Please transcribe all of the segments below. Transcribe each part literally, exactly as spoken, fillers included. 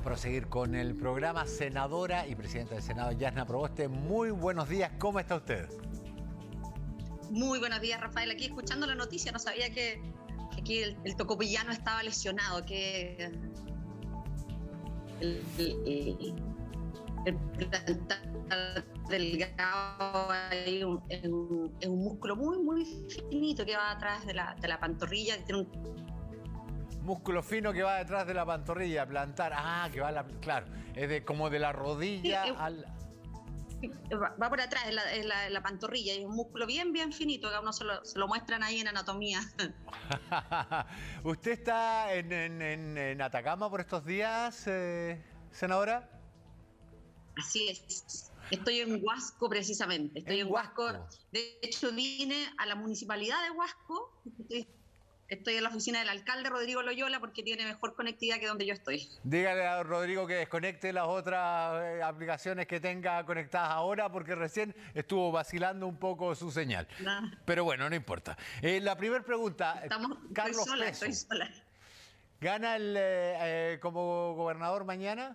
Proseguir con el programa. Senadora y presidenta del Senado, Yasna Proboste, muy buenos días, ¿cómo está usted? Muy buenos días, Rafael, aquí escuchando la noticia, no sabía que, que aquí el, el tocopillano estaba lesionado, que el, el, el plantar delgado es un, es, un, es un músculo muy, muy finito que va atrás de la, de la pantorrilla, que tiene un... Músculo fino que va detrás de la pantorrilla, plantar, ah, que va a la, claro, es de como de la rodilla sí, es, al... Va, va por atrás, es la, es la, la pantorrilla, es un músculo bien, bien finito, que a uno se lo, se lo muestran ahí en anatomía. ¿Usted está en, en, en, en Atacama por estos días, eh, senadora? Así es. Estoy en Huasco precisamente. Estoy en, en Huasco. Huasco. De hecho, vine a la municipalidad de Huasco. Estoy, estoy en la oficina del alcalde Rodrigo Loyola porque tiene mejor conectividad que donde yo estoy. Dígale a Rodrigo que desconecte las otras eh, aplicaciones que tenga conectadas ahora porque recién estuvo vacilando un poco su señal. No. Pero bueno, no importa. Eh, la primera pregunta, Estamos, Carlos estoy sola, Peso, estoy sola. ¿Gana el, eh, eh, como gobernador mañana?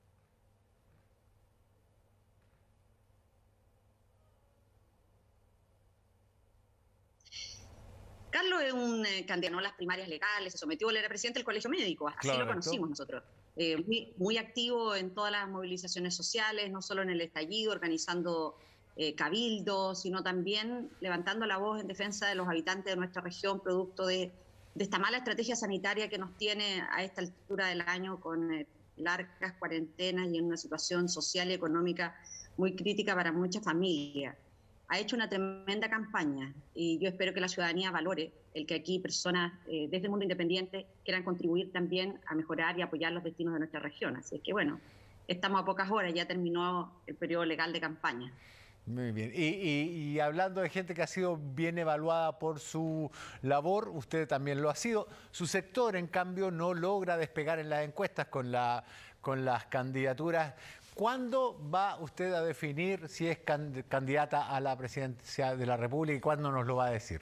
Carlos es un eh, candidato a las primarias legales, se sometió, él era presidente del Colegio Médico, así claro, lo conocimos nosotros. Eh, muy, muy activo en todas las movilizaciones sociales, no solo en el estallido, organizando eh, cabildos, sino también levantando la voz en defensa de los habitantes de nuestra región, producto de, de esta mala estrategia sanitaria que nos tiene a esta altura del año con eh, largas cuarentenas y en una situación social y económica muy crítica para muchas familias. Ha hecho una tremenda campaña y yo espero que la ciudadanía valore el que aquí personas eh, desde el mundo independiente quieran contribuir también a mejorar y apoyar los destinos de nuestra región. Así es que bueno, estamos a pocas horas, ya terminó el periodo legal de campaña. Muy bien. Y, y, y hablando de gente que ha sido bien evaluada por su labor, usted también lo ha sido. Su sector, en cambio, no logra despegar en las encuestas con, la, con las candidaturas. ¿Cuándo va usted a definir si es candidata a la presidencia de la República y cuándo nos lo va a decir?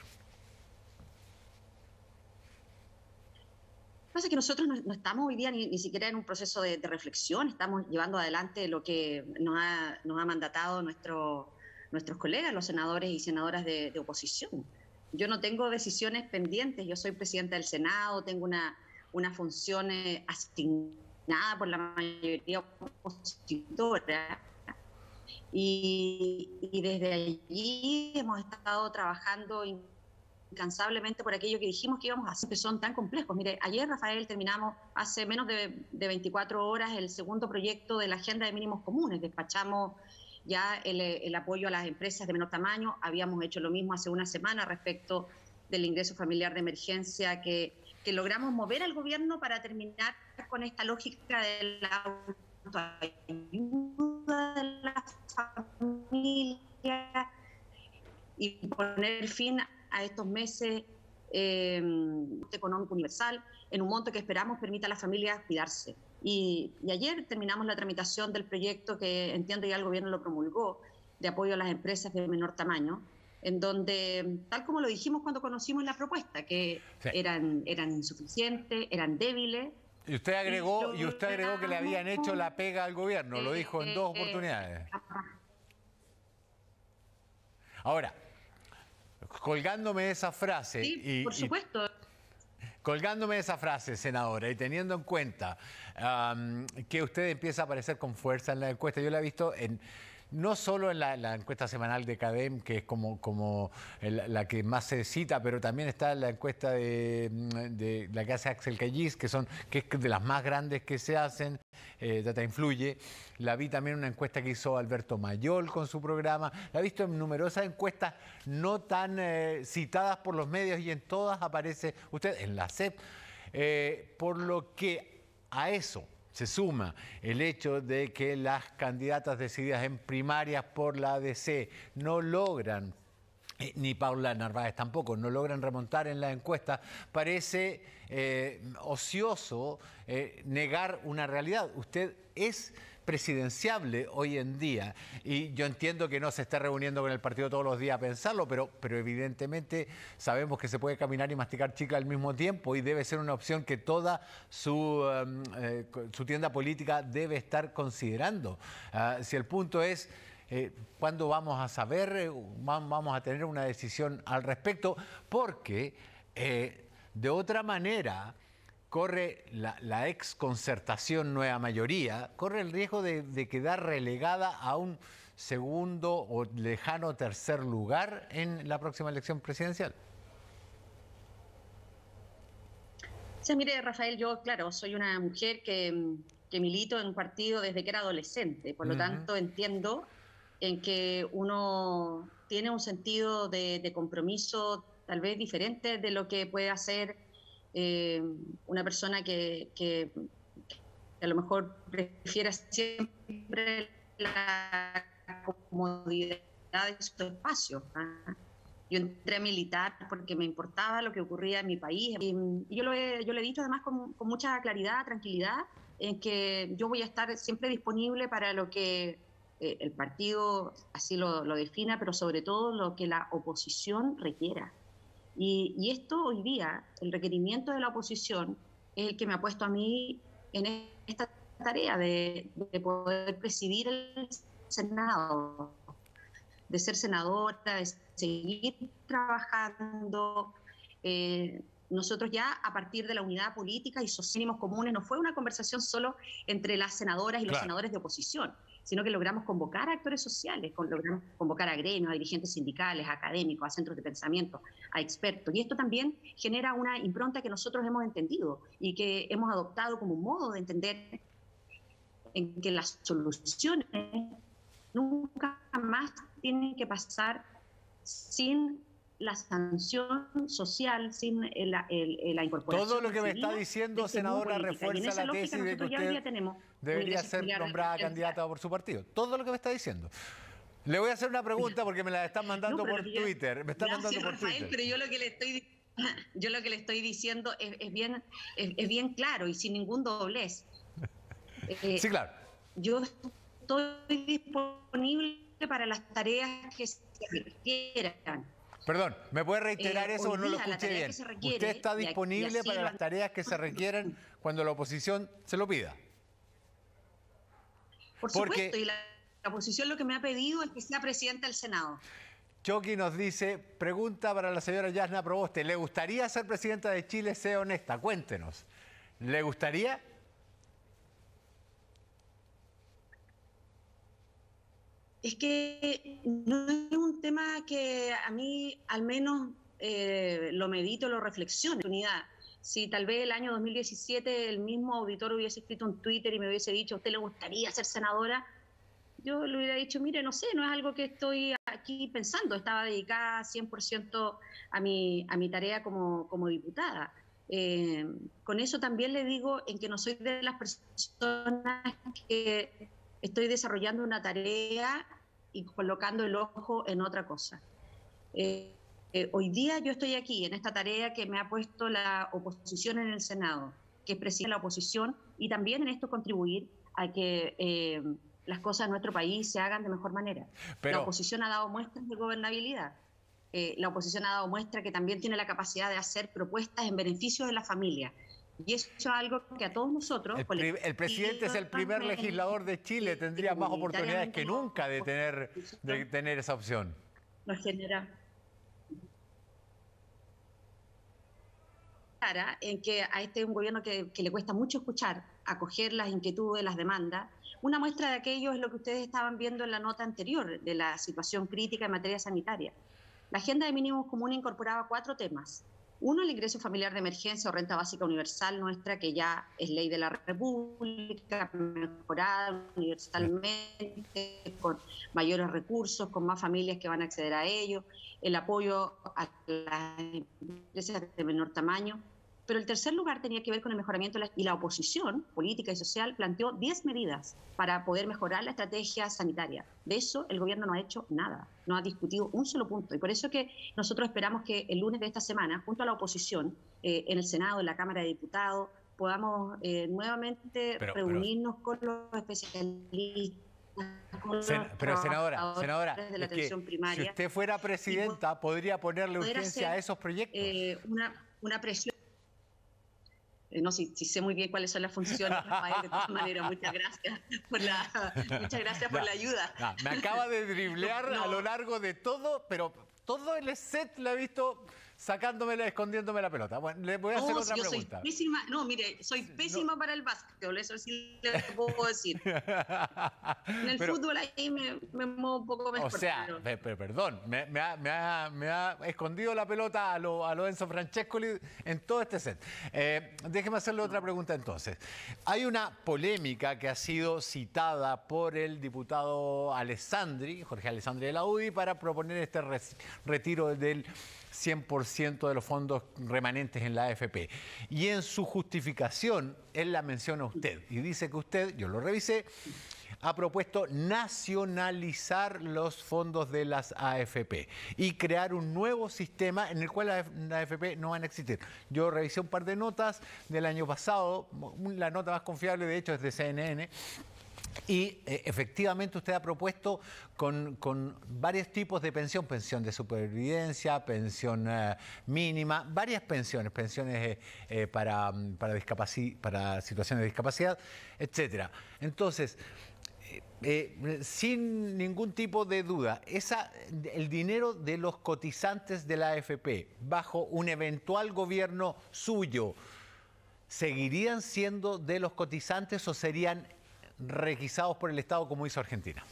Pasa que nosotros no, no estamos hoy día ni, ni siquiera en un proceso de, de reflexión, estamos llevando adelante lo que nos ha, nos ha mandatado nuestro, nuestros colegas, los senadores y senadoras de, de oposición. Yo no tengo decisiones pendientes, yo soy presidenta del Senado, tengo una, una función eh, asignada nada por la mayoría opositora y, y desde allí hemos estado trabajando incansablemente por aquello que dijimos que íbamos a hacer, que son tan complejos. Mire, ayer, Rafael, terminamos hace menos de, de veinticuatro horas el segundo proyecto de la Agenda de Mínimos Comunes, despachamos ya el, el apoyo a las empresas de menor tamaño, habíamos hecho lo mismo hace una semana respecto del ingreso familiar de emergencia que que logramos mover al gobierno para terminar con esta lógica de la autoayuda de la familia y poner fin a estos meses eh, económico universal en un monto que esperamos permita a las familias cuidarse. Y, y ayer terminamos la tramitación del proyecto que entiendo ya el gobierno lo promulgó de apoyo a las empresas de menor tamaño, en donde, tal como lo dijimos cuando conocimos la propuesta, que sí. eran, eran insuficientes, eran débiles. Y usted agregó, y, y usted agregó que le habían hecho la pega al gobierno, eh, lo dijo en dos eh, oportunidades. Eh, Ahora, colgándome esa frase... Sí, y, por supuesto. Y, colgándome esa frase, senadora, y teniendo en cuenta um, que usted empieza a aparecer con fuerza en la encuesta, yo la he visto en... No solo en la, la encuesta semanal de CADEM, que es como, como el, la que más se cita, pero también está la encuesta de, de la que hace Axel Callis, que, son, que es de las más grandes que se hacen, eh, Data Influye. La vi también en una encuesta que hizo Alberto Mayol con su programa. La he visto en numerosas encuestas no tan eh, citadas por los medios y en todas aparece usted, en la C E P. Eh, por lo que a eso se suma el hecho de que las candidatas decididas en primarias por la A D C no logran, eh, ni Paula Narváez tampoco, no logran remontar en la encuesta, parece eh, ocioso eh, negar una realidad. Usted es presidenciable hoy en día. Y yo entiendo que no se está reuniendo con el partido todos los días a pensarlo, pero, pero evidentemente sabemos que se puede caminar y masticar chicle al mismo tiempo y debe ser una opción que toda su, um, eh, su tienda política debe estar considerando. Uh, si el punto es... Eh, ¿Cuándo vamos a saber, eh, vamos a tener una decisión al respecto? Porque eh, de otra manera corre la, la ex concertación Nueva Mayoría, corre el riesgo de, de quedar relegada a un segundo o lejano tercer lugar en la próxima elección presidencial. Sí, mire, Rafael, yo, claro, soy una mujer que, que milito en un partido desde que era adolescente, por lo uh-huh. tanto entiendo en que uno tiene un sentido de, de compromiso tal vez diferente de lo que puede hacer eh, una persona que, que, que a lo mejor prefiere siempre la comodidad de su espacio. ¿Ah? Yo entré a militar porque me importaba lo que ocurría en mi país y, y yo, lo he, yo lo he dicho además con, con mucha claridad, tranquilidad, en que yo voy a estar siempre disponible para lo que el partido así lo, lo defina, pero sobre todo lo que la oposición requiera. Y, y esto hoy día, el requerimiento de la oposición, es el que me ha puesto a mí en esta tarea de, de poder presidir el Senado, de ser senadora, de seguir trabajando. Eh, nosotros ya, a partir de la unidad política y sociales comunes, no fue una conversación solo entre las senadoras y los claro. senadores de oposición, sino que logramos convocar a actores sociales, logramos convocar a gremios, a dirigentes sindicales, a académicos, a centros de pensamiento, a expertos. Y esto también genera una impronta que nosotros hemos entendido y que hemos adoptado como un modo de entender en que las soluciones nunca más tienen que pasar sin la sanción social, sin la, el, la incorporación. Todo lo que me está diciendo, senadora, refuerza la tesis de que usted debería ser nombrada candidata por su partido. Todo lo que me está diciendo. Le voy a hacer una pregunta porque me la están mandando no, por yo, Twitter. Me están gracias, mandando por Rafael, Twitter. Pero yo lo que le estoy, yo lo que le estoy diciendo es, es, bien, es, es bien claro y sin ningún doblez. Eh, sí, claro. Yo estoy disponible para las tareas que se requieran. Perdón, ¿me puede reiterar eh, eso o no lo escuché bien? Requiere, ¿Usted está disponible para lo... las tareas que se requieran cuando la oposición se lo pida? Por Porque... supuesto, y la, la oposición lo que me ha pedido es que sea presidenta del Senado. Choqui nos dice, pregunta para la señora Yasna Proboste, ¿le gustaría ser presidenta de Chile? Sea honesta, cuéntenos. ¿Le gustaría? Es que no es un tema que a mí al menos eh, lo medito, lo reflexiono. Si tal vez el año dos mil diecisiete el mismo auditor hubiese escrito un Twitter y me hubiese dicho, ¿a usted le gustaría ser senadora? Yo le hubiera dicho, mire, no sé, no es algo que estoy aquí pensando. Estaba dedicada cien por ciento a mi, a mi tarea como, como diputada. Eh, con eso también le digo en que no soy de las personas que... estoy desarrollando una tarea y colocando el ojo en otra cosa. Eh, eh, hoy día yo estoy aquí en esta tarea que me ha puesto la oposición en el Senado, que es presidir la oposición y también en esto contribuir a que eh, las cosas en nuestro país se hagan de mejor manera. Pero... La oposición ha dado muestras de gobernabilidad. Eh, la oposición ha dado muestra que también tiene la capacidad de hacer propuestas en beneficio de la familia. Y eso es algo que a todos nosotros... El, pri el presidente es el primer legislador de Chile, tendría más oportunidades que nunca de tener, de tener esa opción. Nos genera... en que a este un gobierno que, que le cuesta mucho escuchar, acoger las inquietudes, las demandas. Una muestra de aquello es lo que ustedes estaban viendo en la nota anterior, de la situación crítica en materia sanitaria. La agenda de mínimos comunes incorporaba cuatro temas. Uno, el ingreso familiar de emergencia o renta básica universal nuestra, que ya es ley de la República, mejorada universalmente, con mayores recursos, con más familias que van a acceder a ello, el apoyo a las empresas de menor tamaño. Pero el tercer lugar tenía que ver con el mejoramiento de la, y la oposición política y social planteó diez medidas para poder mejorar la estrategia sanitaria. De eso el gobierno no ha hecho nada, no ha discutido un solo punto. Y por eso que nosotros esperamos que el lunes de esta semana, junto a la oposición, eh, en el Senado, en la Cámara de Diputados, podamos eh, nuevamente pero, reunirnos pero, con los especialistas. Sen, pero senadora, senadora de la es que primaria, si usted fuera presidenta, podría ponerle urgencia a esos proyectos. Eh, una, una presión. Eh, no, si, si sé muy bien cuáles son las funciones, Rafael, de todas maneras, muchas gracias por la, muchas gracias por no, la ayuda. No, me acaba de driblear no, no. a lo largo de todo, pero todo el set lo he visto sacándomela, escondiéndome la pelota. Bueno, le voy a hacer no, otra yo pregunta. Soy pésima, no, mire, soy pésima no. para el básquetbol, eso sí le puedo decir. En el pero, fútbol ahí me, me muevo un poco mejor. O sea, pero... pero, perdón, me, me, ha, me, ha, me ha escondido la pelota a lo, a lo Enzo Francescoli en todo este set. Eh, déjeme hacerle otra pregunta entonces. Hay una polémica que ha sido citada por el diputado Alessandri, Jorge Alessandri de la U D I, para proponer este retiro del cien por ciento de los fondos remanentes en la A F P. Y en su justificación, él la menciona a usted. Y dice que usted, yo lo revisé, ha propuesto nacionalizar los fondos de las A F P y crear un nuevo sistema en el cual las A F P no van a existir. Yo revisé un par de notas del año pasado, la nota más confiable de hecho es de C N N, y eh, efectivamente usted ha propuesto con, con varios tipos de pensión, pensión de supervivencia, pensión eh, mínima, varias pensiones, pensiones eh, eh, para, para, discapaci para situaciones de discapacidad, etcétera. Entonces, eh, eh, sin ningún tipo de duda, esa, el dinero de los cotizantes de la A F P bajo un eventual gobierno suyo, ¿seguirían siendo de los cotizantes o serían requisados por el Estado como hizo Argentina?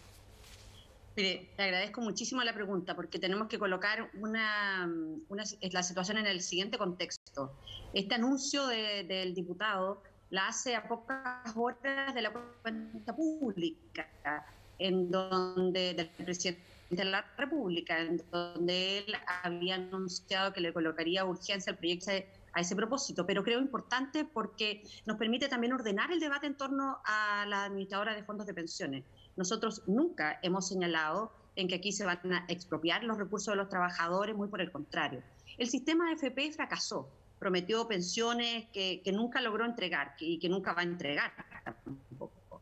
Mire, te agradezco muchísimo la pregunta porque tenemos que colocar una, una, la situación en el siguiente contexto. Este anuncio de, del diputado la hace a pocas horas de la cuenta pública, en donde, del presidente de la República, en donde él había anunciado que le colocaría urgencia al proyecto de a ese propósito, pero creo importante porque nos permite también ordenar el debate en torno a la administradora de fondos de pensiones. Nosotros nunca hemos señalado en que aquí se van a expropiar los recursos de los trabajadores, muy por el contrario. El sistema A F P fracasó, prometió pensiones que, que nunca logró entregar y que nunca va a entregar tampoco.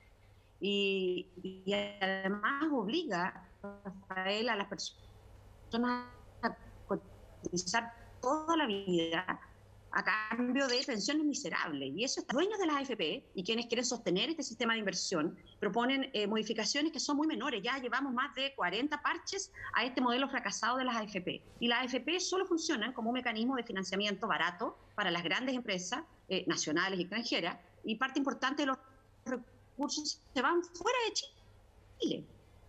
Y, y además obliga, Rafael, a las personas a cotizar toda la vida a cambio de pensiones miserables. Y eso, dueños de las A F P y quienes quieren sostener este sistema de inversión proponen eh, modificaciones que son muy menores. Ya llevamos más de cuarenta parches a este modelo fracasado de las A F P. Y las A F P solo funcionan como un mecanismo de financiamiento barato para las grandes empresas eh, nacionales y extranjeras, y parte importante de los recursos se van fuera de Chile.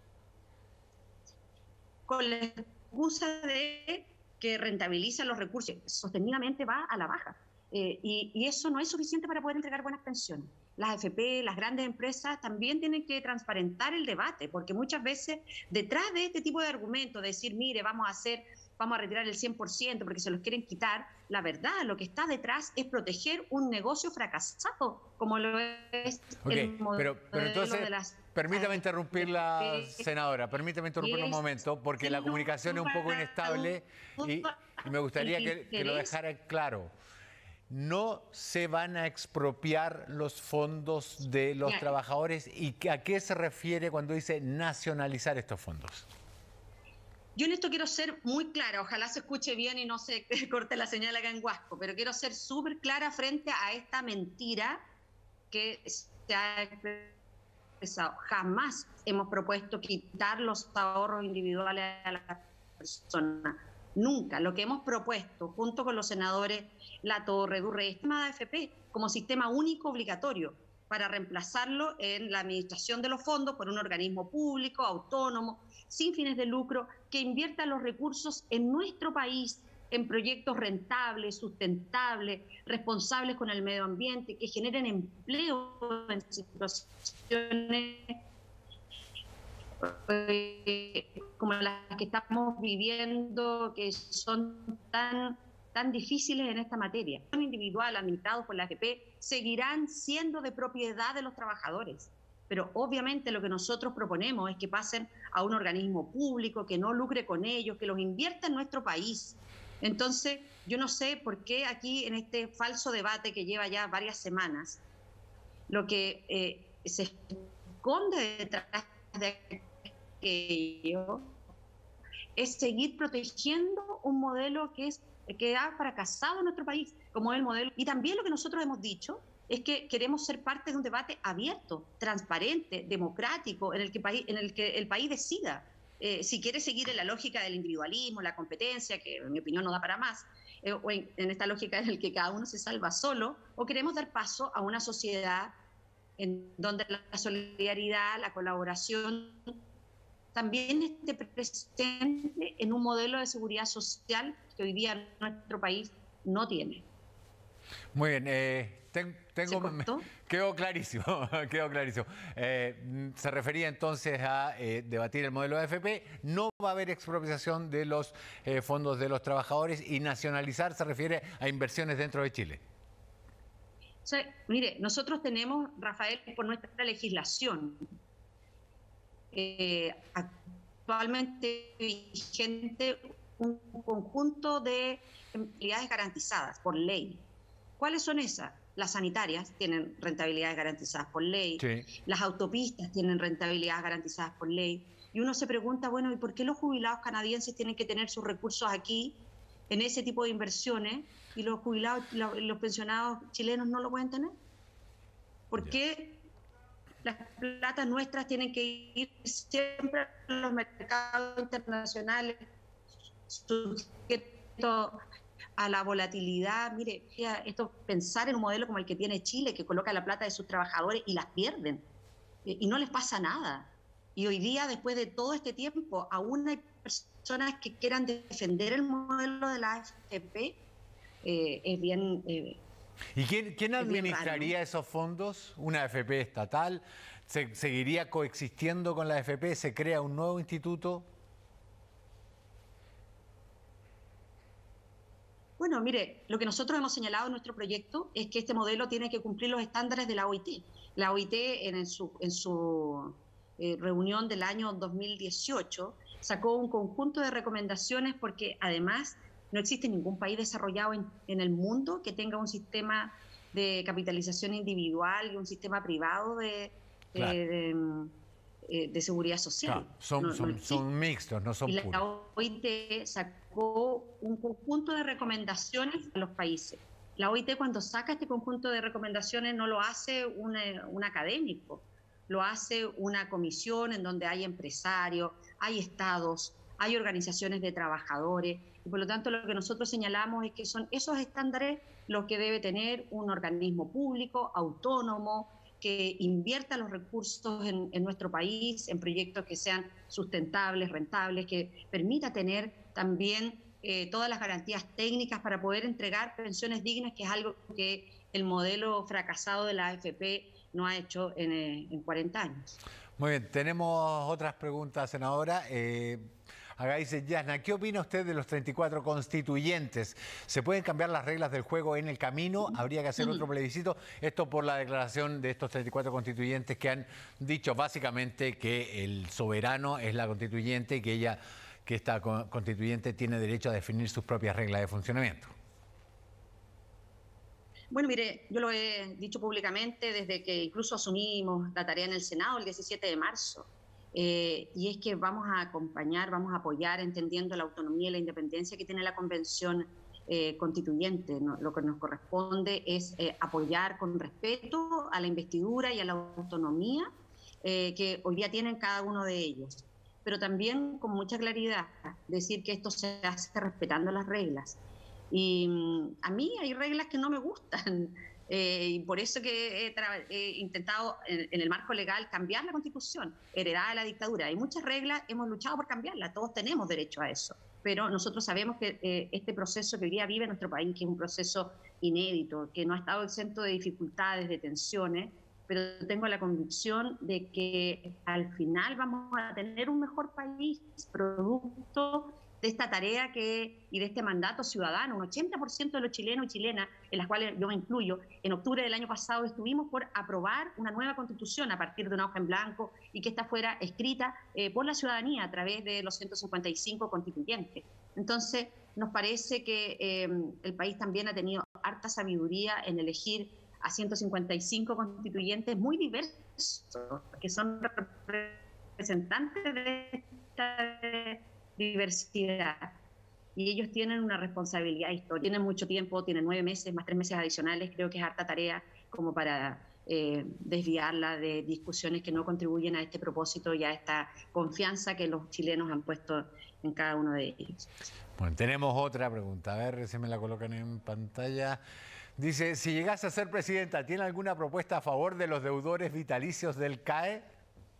Con la excusa de que rentabiliza los recursos, sostenidamente va a la baja. Eh, y, y eso no es suficiente para poder entregar buenas pensiones. Las A F P, las grandes empresas también tienen que transparentar el debate, porque muchas veces detrás de este tipo de argumentos, de decir, mire, vamos a hacer, vamos a retirar el cien por ciento porque se los quieren quitar, la verdad, lo que está detrás es proteger un negocio fracasado, como lo es okay, el modelo pero, pero entonces, de las... Permítame interrumpirla, senadora, permítame interrumpirla un momento, porque la comunicación es un poco inestable y, y me gustaría que, que lo dejara claro. No se van a expropiar los fondos de los yeah. trabajadores. ¿Y a qué se refiere cuando dice nacionalizar estos fondos? Yo en esto quiero ser muy clara, ojalá se escuche bien y no se corte la señal acá en Huasco, pero quiero ser súper clara frente a esta mentira que se ha expresado. Jamás hemos propuesto quitar los ahorros individuales a las personas. Nunca. Lo que hemos propuesto, junto con los senadores Latorre, Durrey, es sistema de A F P como sistema único obligatorio para reemplazarlo en la administración de los fondos por un organismo público, autónomo, sin fines de lucro, que invierta los recursos en nuestro país en proyectos rentables, sustentables, responsables con el medio ambiente, que generen empleo en situaciones como las que estamos viviendo, que son tan, tan difíciles en esta materia. Los individual administrados por la A F P seguirán siendo de propiedad de los trabajadores, pero obviamente lo que nosotros proponemos es que pasen a un organismo público, que no lucre con ellos, que los invierta en nuestro país. Entonces, yo no sé por qué aquí en este falso debate que lleva ya varias semanas, lo que eh, se esconde detrás de aquello es seguir protegiendo un modelo que, es, que ha fracasado en nuestro país, como el modelo. Y también lo que nosotros hemos dicho es que queremos ser parte de un debate abierto, transparente, democrático, en el que, en el, que el país decida eh, si quiere seguir en la lógica del individualismo, la competencia, que en mi opinión no da para más, eh, o en, en esta lógica en la que cada uno se salva solo, o queremos dar paso a una sociedad en donde la solidaridad, la colaboración también esté presente en un modelo de seguridad social que hoy día nuestro país no tiene. Muy bien, eh, ten, tengo, me, quedó clarísimo, quedó clarísimo. Eh, se refería entonces a eh, debatir el modelo de A F P, no va a haber expropiación de los eh, fondos de los trabajadores y nacionalizar se refiere a inversiones dentro de Chile. O sea, mire, nosotros tenemos, Rafael, por nuestra legislación, eh, actualmente vigente un conjunto de rentabilidades garantizadas por ley. ¿Cuáles son esas? Las sanitarias tienen rentabilidades garantizadas por ley, sí. Las autopistas tienen rentabilidades garantizadas por ley. Y uno se pregunta, bueno, ¿y por qué los jubilados canadienses tienen que tener sus recursos aquí en ese tipo de inversiones y los jubilados, los pensionados chilenos no lo pueden tener? ¿Por qué las platas nuestras tienen que ir siempre a los mercados internacionales sujetos a la volatilidad? Mire, esto, pensar en un modelo como el que tiene Chile, que coloca la plata de sus trabajadores y las pierden, y no les pasa nada. Y hoy día, después de todo este tiempo, aún hay personas que quieran defender el modelo de la A F P, eh, es bien... Eh, ¿Y quién, quién administraría esos fondos? ¿Una A F P estatal? ¿Se, ¿Seguiría coexistiendo con la A F P? ¿Se crea un nuevo instituto? Bueno, mire, lo que nosotros hemos señalado en nuestro proyecto es que este modelo tiene que cumplir los estándares de la O I T. La O I T en su, en su eh, reunión del año dos mil dieciocho sacó un conjunto de recomendaciones porque además no existe ningún país desarrollado en, en el mundo que tenga un sistema de capitalización individual y un sistema privado de, claro. de, de, de seguridad social. Claro, son, no, son, no son mixtos, no son y puros. La O I T sacó un conjunto de recomendaciones a los países. La O I T, cuando saca este conjunto de recomendaciones, no lo hace un, un académico, lo hace una comisión en donde hay empresarios, hay estados, hay organizaciones de trabajadores, y por lo tanto lo que nosotros señalamos es que son esos estándares los que debe tener un organismo público, autónomo, que invierta los recursos en, en nuestro país, en proyectos que sean sustentables, rentables, que permita tener también eh, todas las garantías técnicas para poder entregar pensiones dignas, que es algo que el modelo fracasado de la A F P no ha hecho en, eh, en cuarenta años. Muy bien, tenemos otras preguntas, senadora. Eh... Agaize Yasna, ¿qué opina usted de los treinta y cuatro constituyentes? ¿Se pueden cambiar las reglas del juego en el camino? ¿Habría que hacer otro plebiscito? Esto por la declaración de estos treinta y cuatro constituyentes que han dicho básicamente que el soberano es la constituyente y que ella, que esta constituyente tiene derecho a definir sus propias reglas de funcionamiento. Bueno, mire, yo lo he dicho públicamente desde que incluso asumimos la tarea en el Senado el diecisiete de marzo. Eh, y es que vamos a acompañar, vamos a apoyar, entendiendo la autonomía y la independencia que tiene la Convención eh, Constituyente. ¿No? Lo que nos corresponde es eh, apoyar con respeto a la investidura y a la autonomía eh, que hoy día tienen cada uno de ellos. Pero también con mucha claridad decir que esto se hace respetando las reglas. Y mm, a mí hay reglas que no me gustan. Eh, y por eso que he, he intentado en, en el marco legal cambiar la Constitución, heredada de la dictadura. Hay muchas reglas, hemos luchado por cambiarlas, todos tenemos derecho a eso, pero nosotros sabemos que eh, este proceso que hoy día vive nuestro país, que es un proceso inédito, que no ha estado exento de dificultades, de tensiones, pero tengo la convicción de que al final vamos a tener un mejor país producto de esta tarea que, y de este mandato ciudadano. Un ochenta por ciento de los chilenos y chilenas, en las cuales yo me incluyo, en octubre del año pasado estuvimos por aprobar una nueva constitución a partir de una hoja en blanco y que esta fuera escrita eh, por la ciudadanía a través de los ciento cincuenta y cinco constituyentes. Entonces, nos parece que eh, el país también ha tenido harta sabiduría en elegir a ciento cincuenta y cinco constituyentes muy diversos, que son representantes de esta diversidad. Y ellos tienen una responsabilidad histórica, tienen mucho tiempo, tienen nueve meses, más tres meses adicionales, creo que es harta tarea como para eh, desviarla de discusiones que no contribuyen a este propósito y a esta confianza que los chilenos han puesto en cada uno de ellos. Bueno, tenemos otra pregunta, a ver si me la colocan en pantalla. Dice, si llegase a ser presidenta, ¿tiene alguna propuesta a favor de los deudores vitalicios del C A E?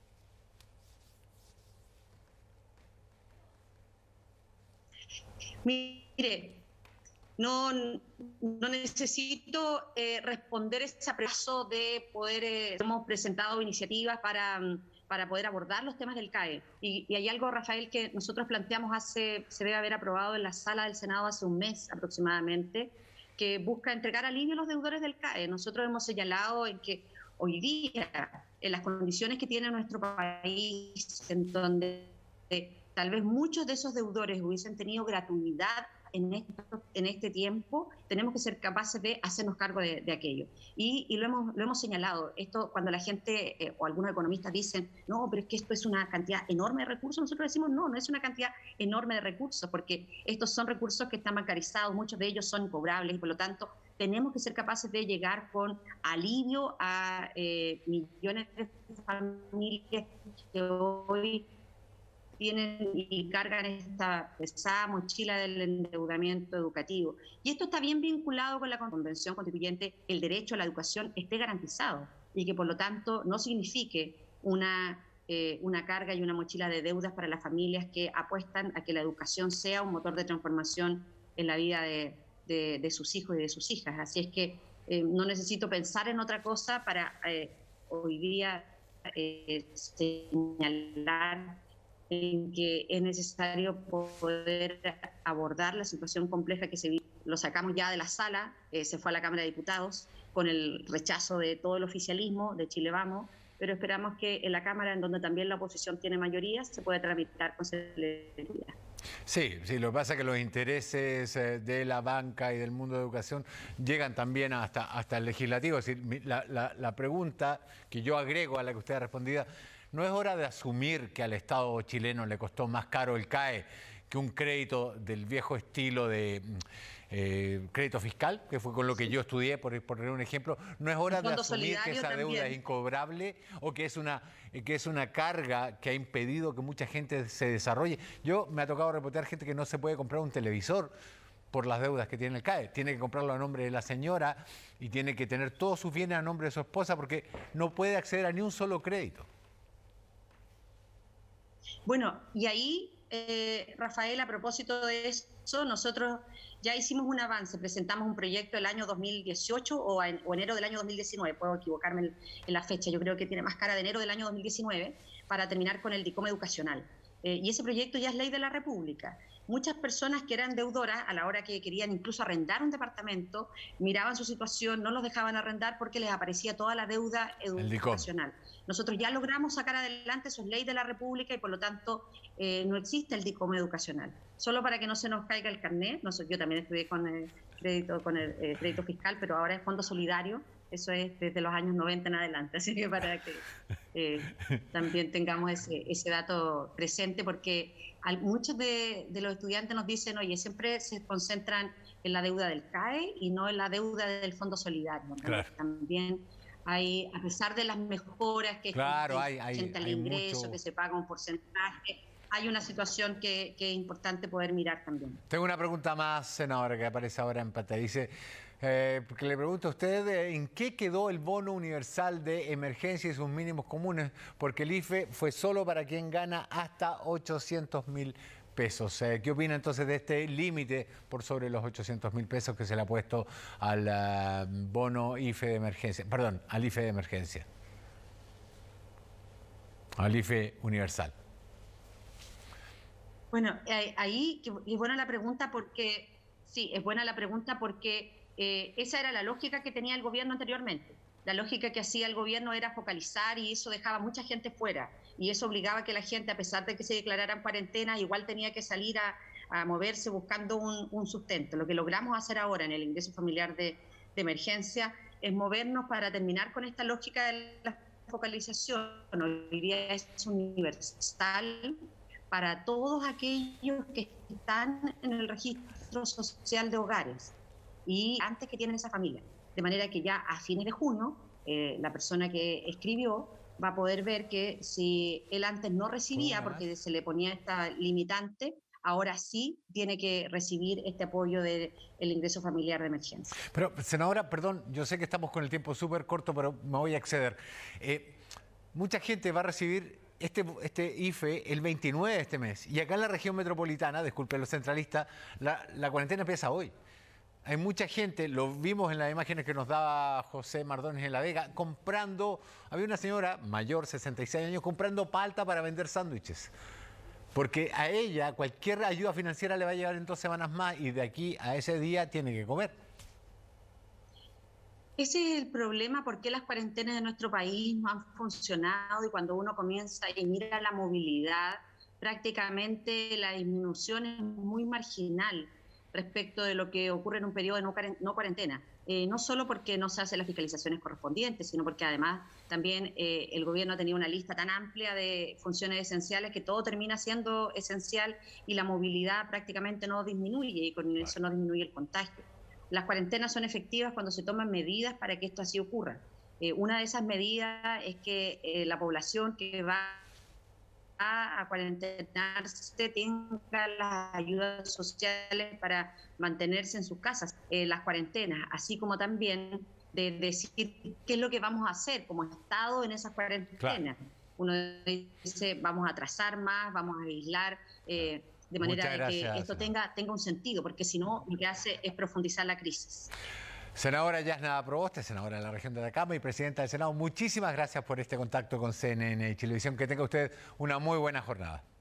Mire, no, no necesito eh, responder ese aprecio de poder, eh, hemos presentado iniciativas para, para poder abordar los temas del C A E. Y, y hay algo, Rafael, que nosotros planteamos hace, se debe haber aprobado en la sala del Senado hace un mes aproximadamente, que busca entregar alivio a los deudores del C A E. Nosotros hemos señalado en que hoy día, en las condiciones que tiene nuestro país, en donde eh, tal vez muchos de esos deudores hubiesen tenido gratuidad en este, en este tiempo, tenemos que ser capaces de hacernos cargo de, de aquello. Y, y lo, hemos, lo hemos señalado. Esto, cuando la gente eh, o algunos economistas dicen, no, pero es que esto es una cantidad enorme de recursos, nosotros decimos, no, no es una cantidad enorme de recursos, porque estos son recursos que están bancarizados, muchos de ellos son incobrables, y por lo tanto tenemos que ser capaces de llegar con alivio a eh, millones de familias que hoy tienen y cargan esta pesada mochila del endeudamiento educativo. Y esto está bien vinculado con la Convención Constituyente, el derecho a la educación esté garantizado y que por lo tanto no signifique una, eh, una carga y una mochila de deudas para las familias que apuestan a que la educación sea un motor de transformación en la vida de, de, de sus hijos y de sus hijas. Así es que eh, no necesito pensar en otra cosa para eh, hoy día eh, señalar en que es necesario poder abordar la situación compleja que se vive. Lo sacamos ya de la sala, eh, se fue a la Cámara de Diputados con el rechazo de todo el oficialismo, de Chile Vamos, pero esperamos que en la Cámara, en donde también la oposición tiene mayoría, se pueda tramitar con celeridad. Sí, sí, lo que pasa es que los intereses de la banca y del mundo de educación llegan también hasta, hasta el legislativo. Es decir, la, la, la pregunta que yo agrego a la que usted ha respondido, ¿no es hora de asumir que al Estado chileno le costó más caro el C A E que un crédito del viejo estilo de eh, crédito fiscal, que fue con lo que yo estudié, por, por poner un ejemplo? ¿No es hora de asumir que esa deuda también es incobrable o que es, una, que es una carga que ha impedido que mucha gente se desarrolle? Yo me ha tocado reportar gente que no se puede comprar un televisor por las deudas que tiene el C A E. Tiene que comprarlo a nombre de la señora y tiene que tener todos sus bienes a nombre de su esposa porque no puede acceder a ni un solo crédito. Bueno, y ahí, eh, Rafael, a propósito de eso, nosotros ya hicimos un avance, presentamos un proyecto el año dos mil dieciocho o, en, o enero del año dos mil diecinueve, puedo equivocarme en, en la fecha, yo creo que tiene más cara de enero del año dos mil diecinueve, para terminar con el DICOM educacional. Eh, y ese proyecto ya es ley de la República. Muchas personas que eran deudoras, a la hora que querían incluso arrendar un departamento, miraban su situación, no los dejaban arrendar porque les aparecía toda la deuda educacional. Nosotros ya logramos sacar adelante, eso es ley de la República y por lo tanto eh, no existe el DICOM educacional. Solo para que no se nos caiga el carnet, no sé, yo también estudié con el crédito, con el eh, crédito fiscal, pero ahora es fondo solidario, eso es desde los años noventa en adelante, así que para que eh, también tengamos ese, ese dato presente, porque al, muchos de, de los estudiantes nos dicen, oye, siempre se concentran en la deuda del C A E y no en la deuda del fondo solidario. Claro. También hay, a pesar de las mejoras que claro, hay, hay, el hay ingreso, mucho... que se paga un porcentaje, hay una situación que, que es importante poder mirar también. Tengo una pregunta más, senadora, que aparece ahora en pantalla. Dice, eh, que le pregunto a usted, eh, ¿en qué quedó el bono universal de emergencia y sus mínimos comunes? Porque el I F E fue solo para quien gana hasta ochocientos mil pesos. Eh, ¿Qué opina entonces de este límite por sobre los ochocientos mil pesos que se le ha puesto al uh, bono I F E de emergencia? Perdón, al I F E de emergencia. Al I F E universal. Bueno, ahí es buena la pregunta porque, sí, es buena la pregunta porque eh, esa era la lógica que tenía el gobierno anteriormente. La lógica que hacía el gobierno era focalizar y eso dejaba mucha gente fuera. Y eso obligaba a que la gente, a pesar de que se declarara en cuarentena, igual tenía que salir a, a moverse buscando un, un sustento. Lo que logramos hacer ahora en el ingreso familiar de, de emergencia es movernos para terminar con esta lógica de la focalización. Hoy día es universal para todos aquellos que están en el registro social de hogares y antes que tienen esa familia. De manera que ya a fines de junio, eh, la persona que escribió va a poder ver que si él antes no recibía, porque se le ponía esta limitante, ahora sí tiene que recibir este apoyo del ingreso familiar de emergencia. Pero, senadora, perdón, yo sé que estamos con el tiempo súper corto, pero me voy a exceder. Eh, mucha gente va a recibir este, este I F E el veintinueve de este mes. Y acá en la región metropolitana, disculpe los centralistas, la, la cuarentena empieza hoy. Hay mucha gente, lo vimos en las imágenes que nos daba José Mardones en La Vega, comprando, había una señora mayor, sesenta y seis años, comprando palta para vender sándwiches. Porque a ella cualquier ayuda financiera le va a llegar en dos semanas más y de aquí a ese día tiene que comer. Ese es el problema, porque las cuarentenas de nuestro país no han funcionado y cuando uno comienza y mira la movilidad, prácticamente la disminución es muy marginal respecto de lo que ocurre en un periodo de no cuarentena. Eh, no solo porque no se hacen las fiscalizaciones correspondientes, sino porque además también eh, el gobierno ha tenido una lista tan amplia de funciones esenciales que todo termina siendo esencial y la movilidad prácticamente no disminuye y con eso no disminuye el contagio. Las cuarentenas son efectivas cuando se toman medidas para que esto así ocurra. Eh, una de esas medidas es que eh, la población que va a cuarentenarse tenga las ayudas sociales para mantenerse en sus casas, eh, las cuarentenas, así como también de decir qué es lo que vamos a hacer como Estado en esas cuarentenas. Claro. Uno dice, vamos a atrasar más, vamos a aislar, eh, de manera de que esto tenga, tenga un sentido, porque si no, lo que hace es profundizar la crisis. Senadora Yasna Proboste, senadora de la región de Atacama y presidenta del Senado, muchísimas gracias por este contacto con C N N y Chilevisión. Que tenga usted una muy buena jornada.